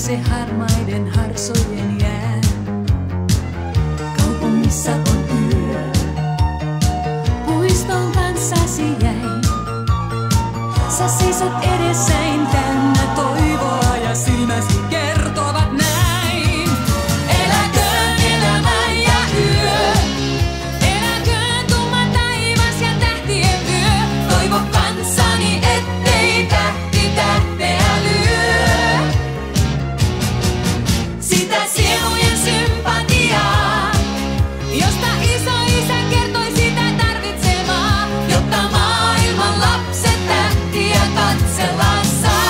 taakse harmaiden harsojen jää. Kaupungissa on yö, puiston kanssasi jäin. Sä seisot edessäin täynnä toivoa ja silmäsi kertovat näin. Eläköön elämä ja yö, eläköön tumma taivas ja tähtien yö. Toivo kanssani, ettei tähti tähteä lyö. Sitä sielujen sympatiaa, josta isoisä kertoi sitä tarvitsemaa, jotta maailman lapset tähtiä katsella saa.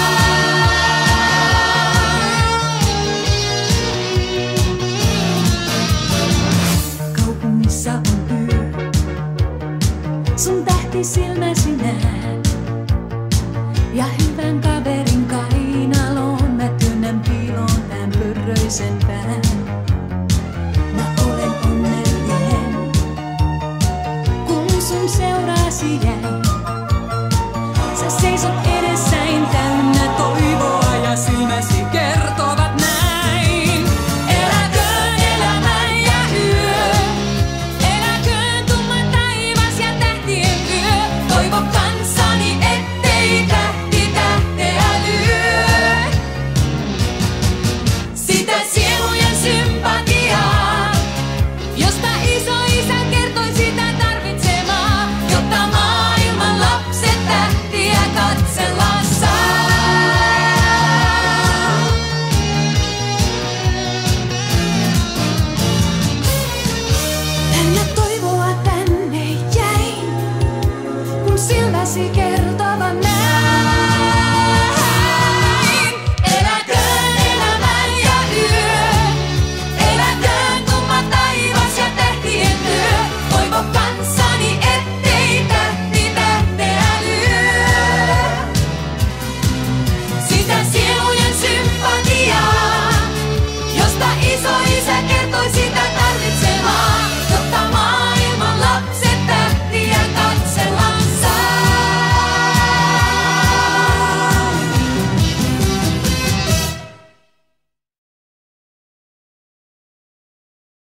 Kaupungissa on yö, sun tähti silmäsi näen, ja hyvän kaverin kainaloon mä työnnän piiloon tän pörröisen pään. Mä olen onnellinen, kun sun seuraasi jäin. Sä seisot edessäin täynnä toivoa ja silmäsi kertovat näin. Eläköön elämä ja yö, eläköön tumma taivas ja tähtien yö. Toivo kanssani, ettei tähti tähteä lyö. Sitä sielujen sympatiaa, josta isoisä kertoi sitä tarvitsemaa, jotta maailman lapset tähtiä katsella saa. Täynnä toivoa tänne jäin, kun silmäsi kertoi.